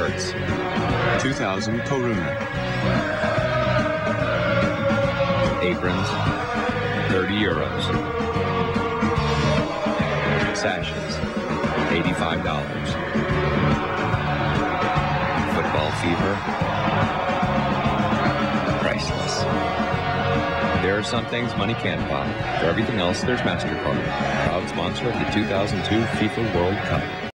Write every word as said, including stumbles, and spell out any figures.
shirts, two thousand koruna. Aprons, thirty euros. Sashes, eighty-five dollars. Football fever, priceless. There are some things money can't buy. For everything else, there's Mastercard, proud sponsor of the two thousand two FIFA World Cup.